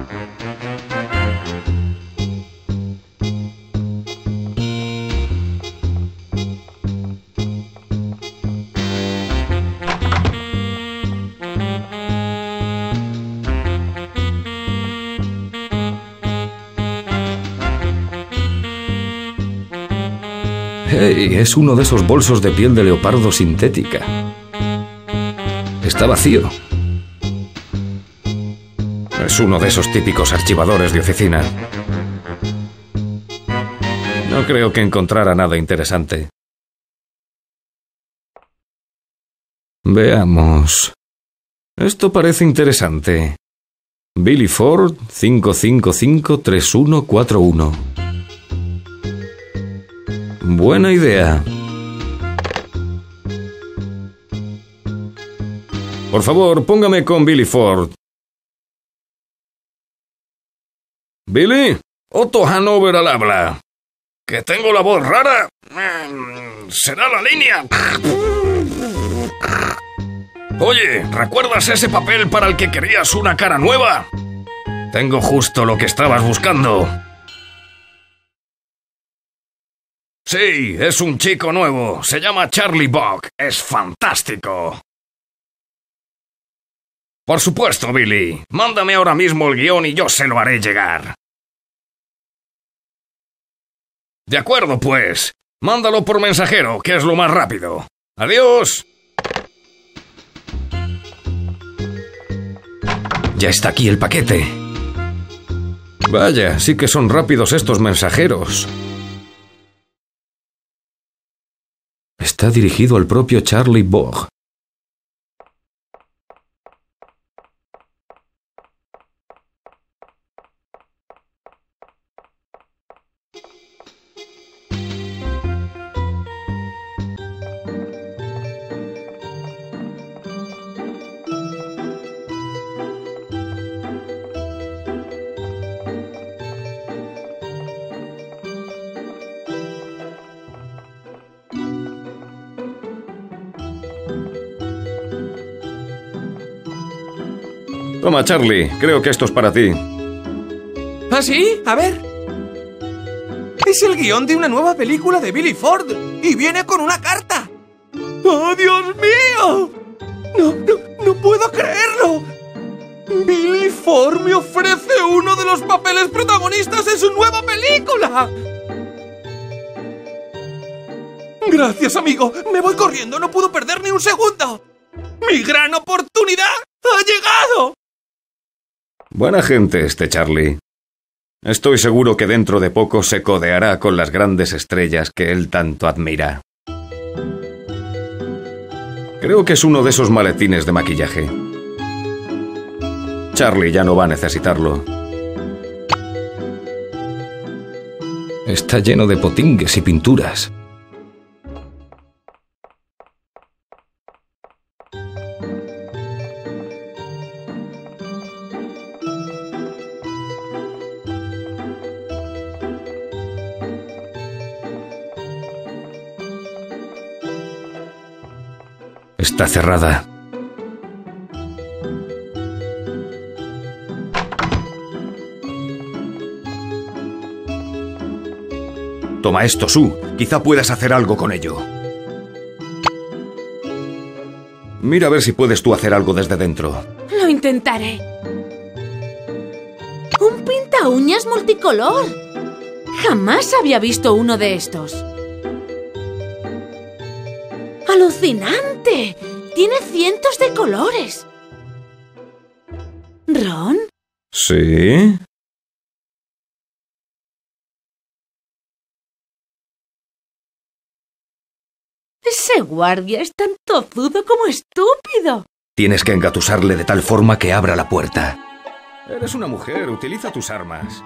¡Hey! Es uno de esos bolsos de piel de leopardo sintética. Está vacío. Es uno de esos típicos archivadores de oficina. No creo que encontrara nada interesante. Veamos. Esto parece interesante. Billy Ford 5553141. Buena idea. Por favor, póngame con Billy Ford. ¿Billy? Otto Hanover al habla. ¿Que tengo la voz rara? ¿Será la línea? Oye, ¿recuerdas ese papel para el que querías una cara nueva? Tengo justo lo que estabas buscando. Sí, es un chico nuevo. Se llama Charlie Buck. Es fantástico. Por supuesto, Billy. Mándame ahora mismo el guión y yo se lo haré llegar. De acuerdo, pues. Mándalo por mensajero, que es lo más rápido. ¡Adiós! Ya está aquí el paquete. Vaya, sí que son rápidos estos mensajeros. Está dirigido al propio Charlie Buck. Toma, Charlie, creo que esto es para ti. ¿Ah, sí? A ver. Es el guión de una nueva película de Billy Ford y viene con una carta. ¡Oh, Dios mío! No puedo creerlo. Billy Ford me ofrece uno de los papeles protagonistas en su nueva película. Gracias, amigo. Me voy corriendo, no puedo perder ni un segundo. ¡Mi gran oportunidad ha llegado! Buena gente este Charlie. Estoy seguro que dentro de poco se codeará con las grandes estrellas que él tanto admira. Creo que es uno de esos maletines de maquillaje. Charlie ya no va a necesitarlo. Está lleno de potingues y pinturas. Está cerrada. Toma esto, Sue. Quizá puedas hacer algo con ello. Mira a ver si puedes tú hacer algo desde dentro. Lo intentaré. ¡Un pinta uñas multicolor! Jamás había visto uno de estos. ¡Alucinante! Tiene cientos de colores. ¿Ron? ¿Sí? Ese guardia es tan tozudo como estúpido. Tienes que engatusarle de tal forma que abra la puerta. Eres una mujer, utiliza tus armas.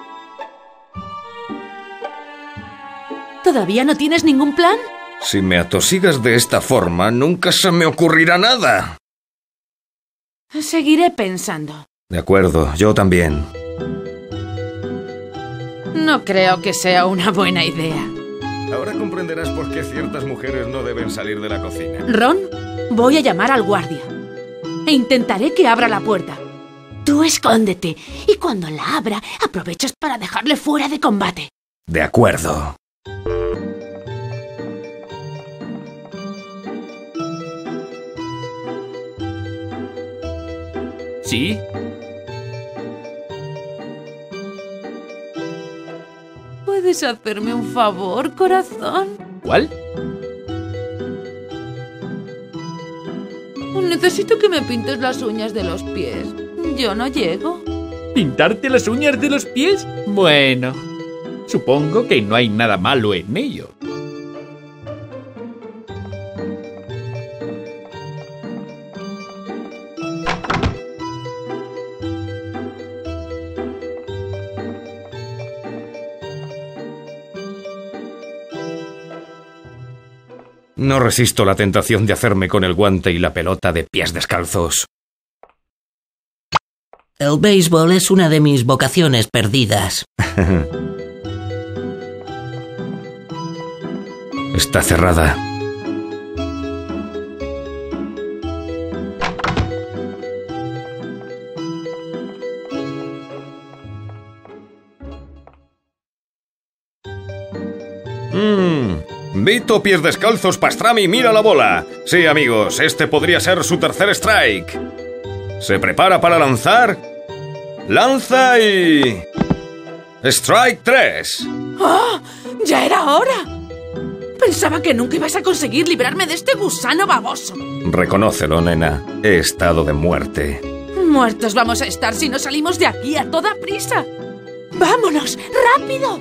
¿Todavía no tienes ningún plan? Si me atosigas de esta forma, nunca se me ocurrirá nada. Seguiré pensando. De acuerdo, yo también. No creo que sea una buena idea. Ahora comprenderás por qué ciertas mujeres no deben salir de la cocina. Ron, voy a llamar al guardia. E intentaré que abra la puerta. Tú escóndete y cuando la abra, aprovechas para dejarle fuera de combate. De acuerdo. ¿Sí? ¿Puedes hacerme un favor, corazón? ¿Cuál? Necesito que me pintes las uñas de los pies. Yo no llego. ¿Pintarte las uñas de los pies? Bueno, supongo que no hay nada malo en ello. No resisto la tentación de hacerme con el guante y la pelota de pies descalzos. El béisbol es una de mis vocaciones perdidas. Está cerrada. Vito, pies descalzos, Pastrami, mira la bola. Sí, amigos, este podría ser su tercer strike. Se prepara para lanzar. Lanza y... Strike 3. ¡Oh! ¡Ya era hora! Pensaba que nunca ibas a conseguir librarme de este gusano baboso. Reconócelo, nena. He estado de muerte. Muertos vamos a estar si no salimos de aquí a toda prisa. ¡Vámonos! ¡Rápido!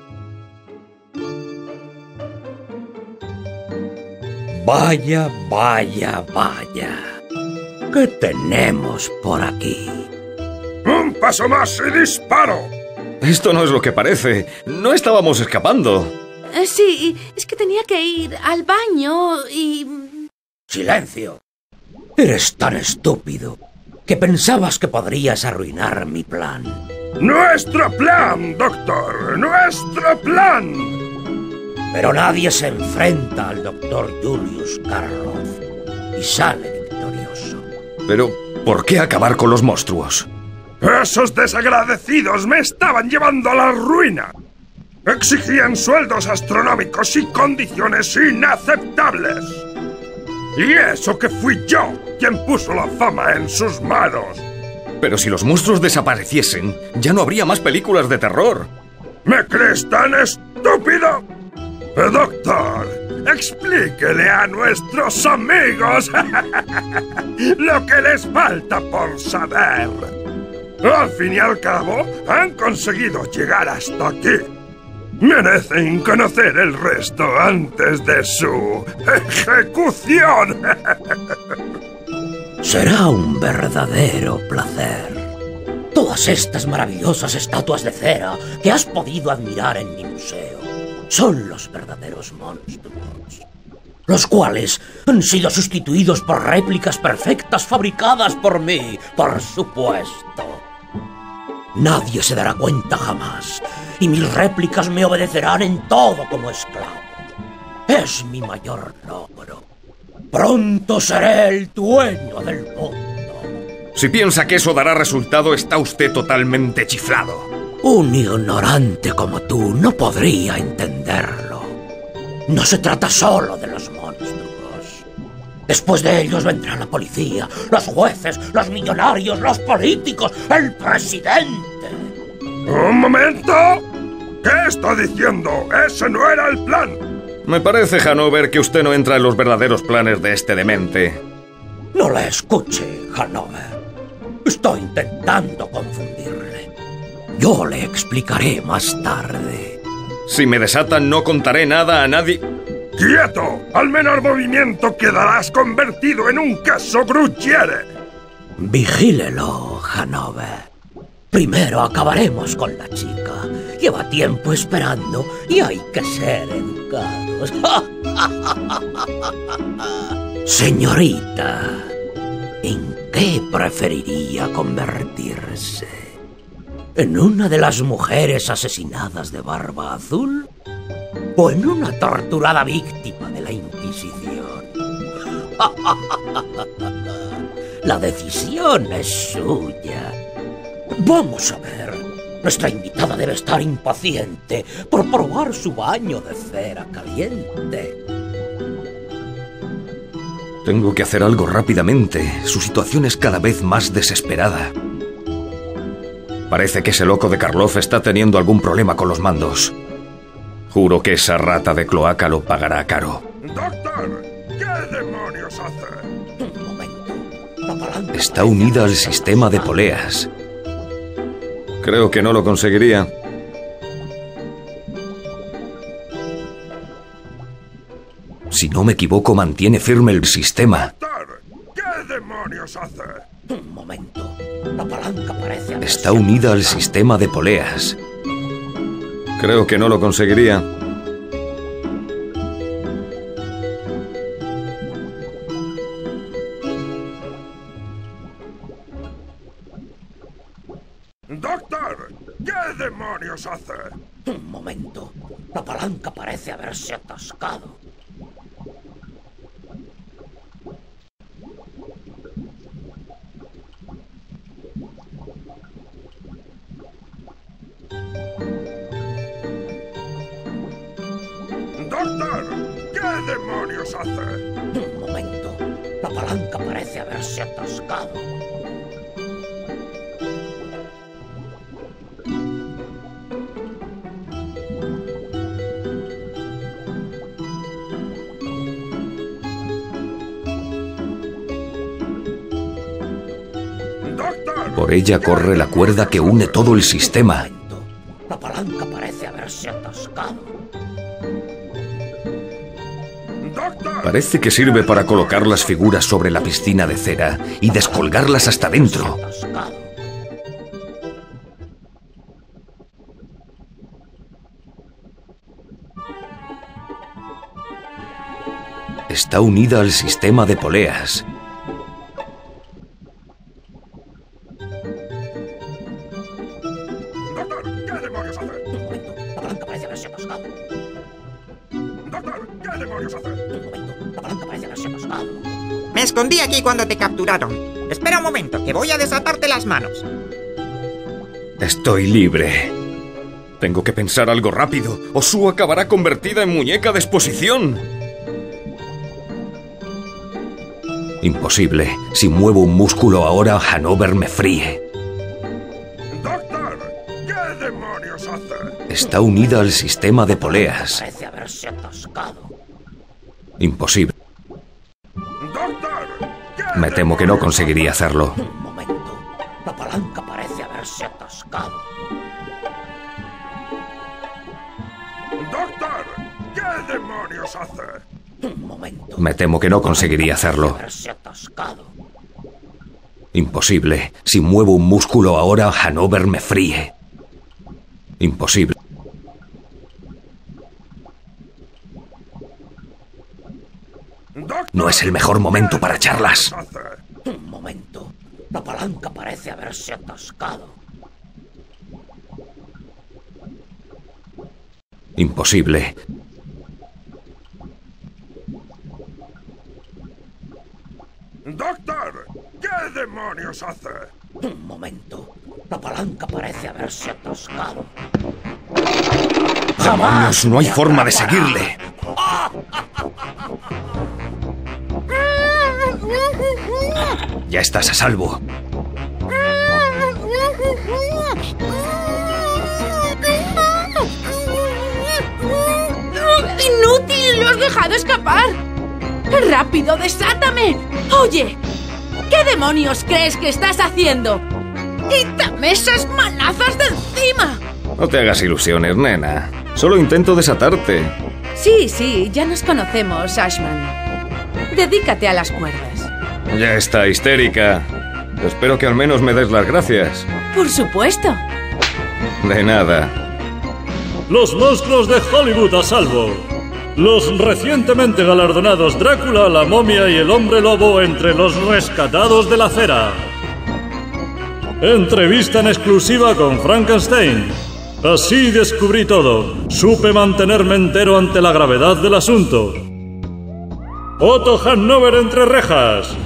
Vaya, vaya, vaya. ¿Qué tenemos por aquí? ¡Un paso más y disparo! Esto no es lo que parece. No estábamos escapando. Sí, es que tenía que ir al baño y... ¡Silencio! Eres tan estúpido que pensabas que podrías arruinar mi plan. ¡Nuestro plan, doctor! ¡Nuestro plan! Pero nadie se enfrenta al doctor Julius Karloff y sale victorioso. Pero, ¿por qué acabar con los monstruos? ¡Esos desagradecidos me estaban llevando a la ruina! Exigían sueldos astronómicos y condiciones inaceptables. Y eso que fui yo quien puso la fama en sus manos. Pero si los monstruos desapareciesen, ya no habría más películas de terror. ¿Me crees tan estúpido? Doctor, explíquele a nuestros amigos lo que les falta por saber. Al fin y al cabo, han conseguido llegar hasta aquí. Merecen conocer el resto antes de su ejecución. Será un verdadero placer. Todas estas maravillosas estatuas de cera que has podido admirar en mi museo son los verdaderos monstruos, los cuales han sido sustituidos por réplicas perfectas fabricadas por mí, por supuesto. Nadie se dará cuenta jamás, y mis réplicas me obedecerán en todo como esclavo. Es mi mayor logro. Pronto seré el dueño del mundo. Si piensa que eso dará resultado, está usted totalmente chiflado. Un ignorante como tú no podría entenderlo. No se trata solo de los monstruos. Después de ellos vendrá la policía, los jueces, los millonarios, los políticos, el presidente. ¡Un momento! ¿Qué está diciendo? ¡Ese no era el plan! Me parece, Hanover, que usted no entra en los verdaderos planes de este demente. No le escuche, Hanover. Estoy intentando confundirle. Yo le explicaré más tarde. Si me desatan, no contaré nada a nadie. ¡Quieto! Al menor movimiento quedarás convertido en un queso gruyere. Vigílelo, Hanover. Primero acabaremos con la chica. Lleva tiempo esperando y hay que ser educados. Señorita, ¿en qué preferiría convertirse? ¿En una de las mujeres asesinadas de Barba Azul? ¿O en una torturada víctima de la Inquisición? La decisión es suya. Vamos a ver. Nuestra invitada debe estar impaciente por probar su baño de cera caliente. Tengo que hacer algo rápidamente. Su situación es cada vez más desesperada. Parece que ese loco de Karloff está teniendo algún problema con los mandos. Juro que esa rata de cloaca lo pagará caro. ¡Doctor! ¿Qué demonios hace? Un momento. La palanca Está unida al sistema de poleas. Creo que no lo conseguiría. Si no me equivoco, mantiene firme el sistema. ¡Doctor! ¿Qué demonios hace? Un momento. La palanca parece haber Está unida al sistema de poleas. Creo que no lo conseguiría. ¡Doctor! ¿Qué demonios hace? Un momento. La palanca parece haberse atascado. ¡Doctor! ¿Qué demonios hace? Un momento. La palanca parece haberse atascado. ¡Doctor! Por ella corre la cuerda que une todo el sistema. Un momento. La palanca parece haberse atascado. ¡Doctor! Parece que sirve para colocar las figuras sobre la piscina de cera y descolgarlas hasta dentro. Atascado. Está unida al sistema de poleas. ¡Doctor! ¿Qué demonios hace? Un momento. La palanca parece haberse atascado. ¡Doctor! ¿Qué demonios hace? Un momento. La palanca parece haberse atascado. Me escondí aquí cuando te capturaron. Espera un momento, que voy a desatarte las manos. Estoy libre. Tengo que pensar algo rápido, o Sue acabará convertida en muñeca de exposición. Imposible. Si muevo un músculo ahora, Hanover me fríe. ¡Doctor! ¿Qué demonios hace? Está unida al sistema de poleas. Parece haberse atascado. Imposible. ¡Doctor! ¿Qué Me temo que no conseguiría hacerlo. Un momento. La palanca parece haberse atascado. ¡Doctor! ¿Qué demonios hace? Un momento. Me temo que no conseguiría hacerlo. Haberse atascado. Imposible. Si muevo un músculo ahora, Hanover me fríe. Imposible. ¡Doctor! No es el mejor momento para charlas. ¿Qué demonios hace? Un momento. La palanca parece haberse atascado. Imposible. ¡Doctor! ¿Qué demonios hace? Un momento. La palanca parece haberse atascado. ¡Demonios! No hay forma de seguirle. Ya estás a salvo. ¡Inútil! ¡Lo has dejado escapar! ¡Rápido, desátame! Oye, ¿qué demonios crees que estás haciendo? ¡Quítame esas manazas de encima! No te hagas ilusiones, nena. Solo intento desatarte. Sí, ya nos conocemos, Ashman. Dedícate a las cuerdas. Ya está histérica. Espero que al menos me des las gracias. Por supuesto. De nada. Los monstruos de Hollywood a salvo. Los recientemente galardonados Drácula, la momia y el hombre lobo entre los rescatados de la cera. Entrevista en exclusiva con Frankenstein. Así descubrí todo. Supe mantenerme entero ante la gravedad del asunto. Otto Hanover entre rejas.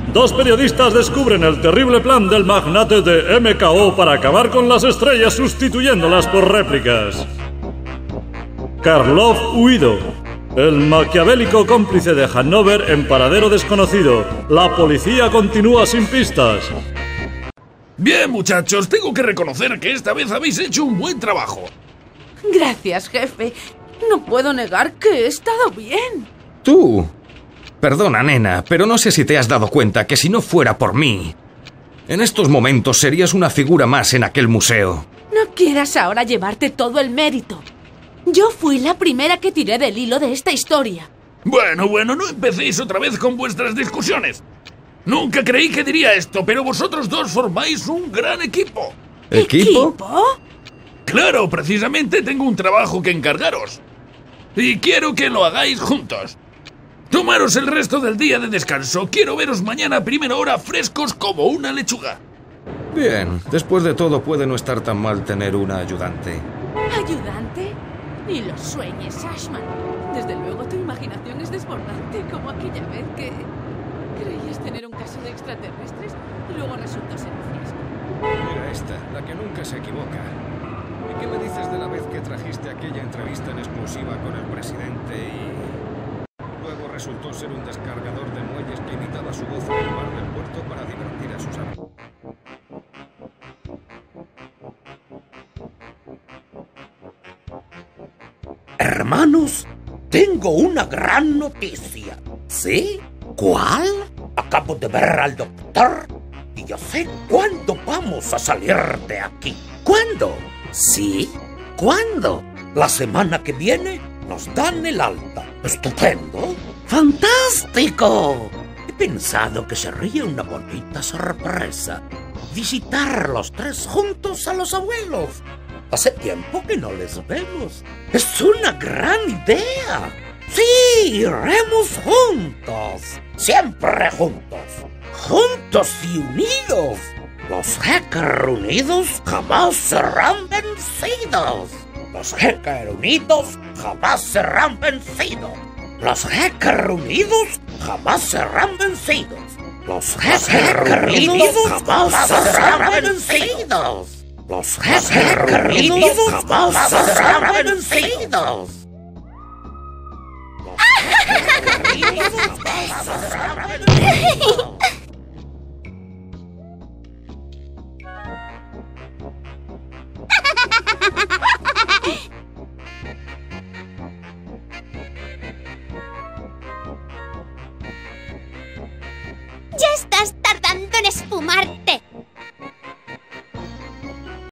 dos periodistas descubren el terrible plan del magnate de MKO para acabar con las estrellas sustituyéndolas por réplicas. Karloff huido. El maquiavélico cómplice de Hanover en paradero desconocido. La policía continúa sin pistas. Bien, muchachos, tengo que reconocer que esta vez habéis hecho un buen trabajo. Gracias, jefe. No puedo negar que he estado bien. Tú. Perdona, nena, pero no sé si te has dado cuenta que si no fuera por mí, en estos momentos serías una figura más en aquel museo. No quieras ahora llevarte todo el mérito. Yo fui la primera que tiré del hilo de esta historia. Bueno, no empecéis otra vez con vuestras discusiones. Nunca creí que diría esto, pero vosotros dos formáis un gran equipo. ¿Equipo? Claro, precisamente tengo un trabajo que encargaros. Y quiero que lo hagáis juntos. Tomaros el resto del día de descanso. Quiero veros mañana a primera hora frescos como una lechuga. Bien, después de todo puede no estar tan mal tener una ayudante. ¿Ayudante? Ni lo sueñes, Ashman. Desde luego tu imaginación es desbordante, como aquella vez que creías tener un caso de extraterrestres y luego resultó ser un fiasco. Mira esta, la que nunca se equivoca. ¿Y qué me dices de la vez que trajiste aquella entrevista en exclusiva con el presidente y luego resultó ser un descargador de muelles que imitaba su voz en el bar del puerto para divertir a sus amigos? Hermanos, tengo una gran noticia. ¿Sí? ¿Cuál? Acabo de ver al doctor y yo sé cuándo vamos a salir de aquí. ¿Cuándo? ¿Sí? ¿Cuándo? La semana que viene nos dan el alta. ¡Estupendo! ¡Fantástico! He pensado que sería una bonita sorpresa visitar los tres juntos a los abuelos. Hace tiempo que no les vemos. ¡Es una gran idea! ¡Sí! ¡Iremos juntos! ¡Siempre juntos! ¡Juntos y unidos! Los Hacker unidos jamás serán vencidos. Los Hacker unidos jamás serán vencidos. Los Hacker unidos jamás serán vencidos. Los Hacker unidos jamás serán vencidos. Los Hacker unidos jamás serán vencidos. ¡Ya estás tardando en esfumarte!